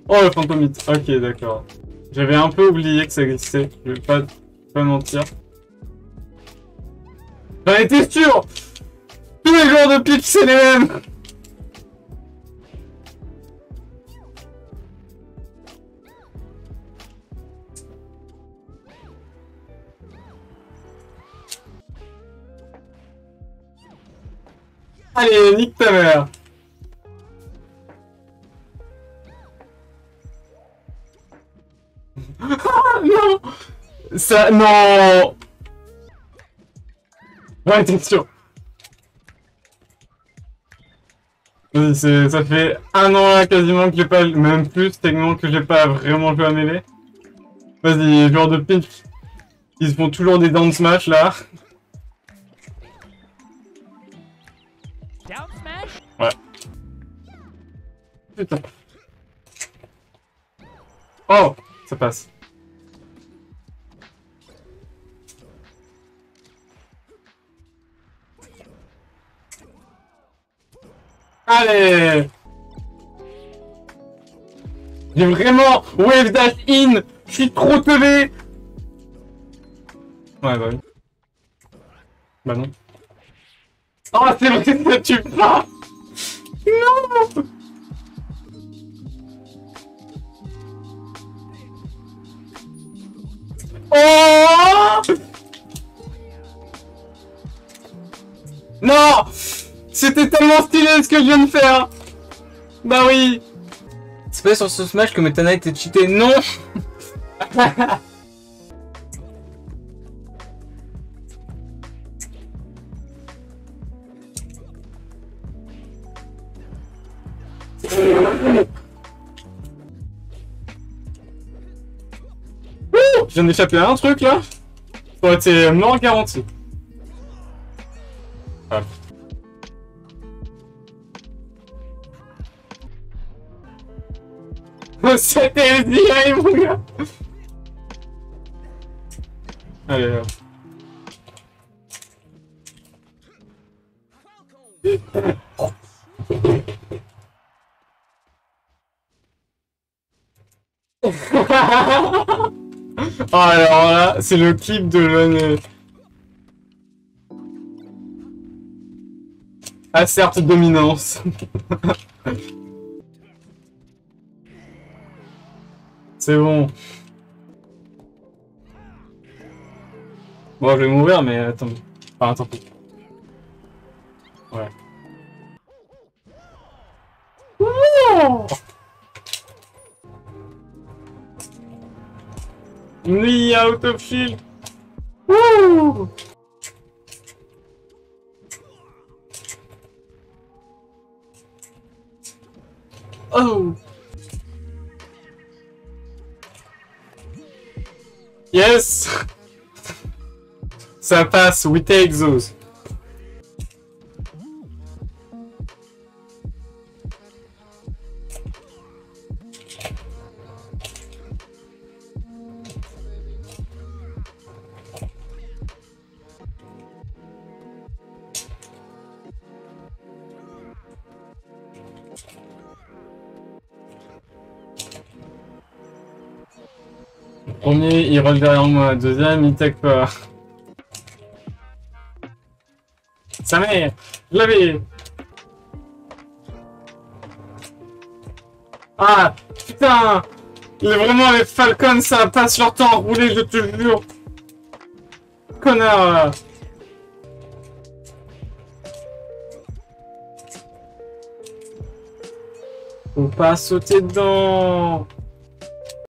Oh, le Fantomite. Ok, d'accord. J'avais un peu oublié que ça existait. Je vais pas mentir. J'en étais sûr! Tous les joueurs de pipe, c'est les mêmes! Allez, nique ta mère! Ah non! Ça, non! Ouais, t'es sûr. Oui, ça fait un an là quasiment que j'ai pas, même plus techniquement que j'ai pas vraiment joué à mêlée. Vas-y, les joueurs de pitch, ils se font toujours des down smash là. Down smash? Ouais. Putain. Oh, ça passe. Allez! J'ai vraiment wave dash in! Je suis trop teubé! Ouais, bah oui. Bah non. Oh, c'est vrai que ça tue pas! Non! Oh! Non! C'était tellement stylé ce que je viens de faire! Bah oui! C'est pas sur ce Smash que Metana était cheaté, non! Je viens d'échapper à un truc là! Ça aurait été mort garanti. Ah. C'était le DI, mon gars! Allez, hop. Oh, alors là, c'est le clip de l'année. Asserte dominance. C'est bon. Bon, je vais mourir, mais attends. Enfin, attends. Ouais. Oh, me out of shield. Woo! Oh! Yes! Ça passe, we take those. Premier, il roll derrière moi. Deuxième, il tech pas. Sa mère! Je l'avais! Ah! Putain! Vraiment, les Falcons, ça passe leur temps à rouler, je te jure! Connard! Faut pas sauter dedans!